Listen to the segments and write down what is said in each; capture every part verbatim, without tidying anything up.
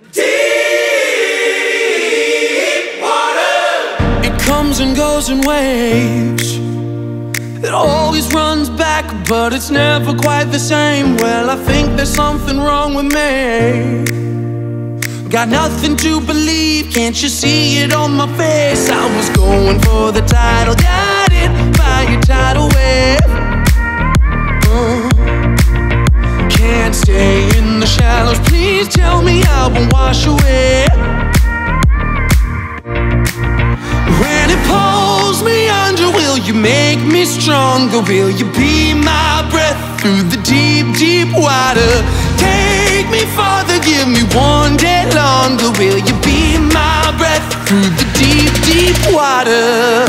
Deep water. It comes and goes in waves. It always runs back, but it's never quite the same. Well, I think there's something wrong with me. Got nothing to believe, can't you see it on my face? I was going for the title, got it by your tidal wave. uh, Can't stay in the shallows, please tell me I won't wash away. When it pulls me under, will you make me stronger? Will you be my breath through the deep, deep water? Take me farther, give me one day longer. Will you be my breath through the deep, deep water?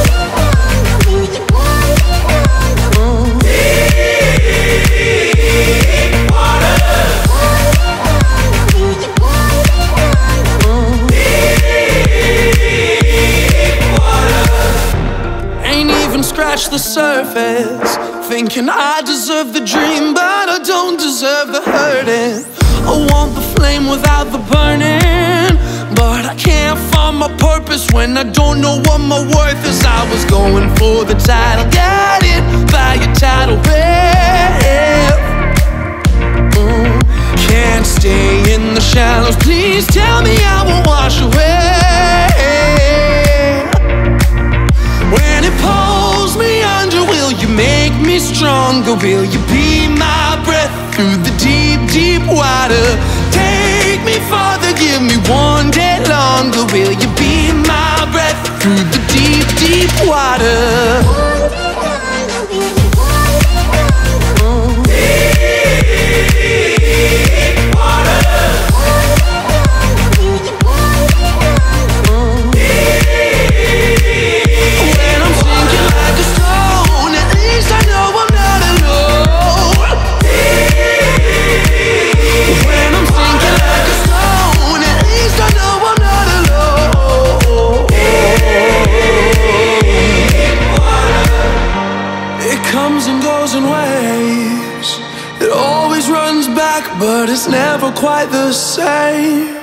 Scratch the surface, thinking I deserve the dream, but I don't deserve the hurting. I want the flame without the burning, but I can't find my purpose when I don't know what my worth is. I was going for the title, got it by your tidal wave. mm. Can't stay in the shallows, please tell me I won't wash away. When it pulls me under, will you make me stronger? Will you be my breath through the deep, deep water? Take me farther, give me one day longer. Will you be my breath through the deep, deep water? But it's never quite the same.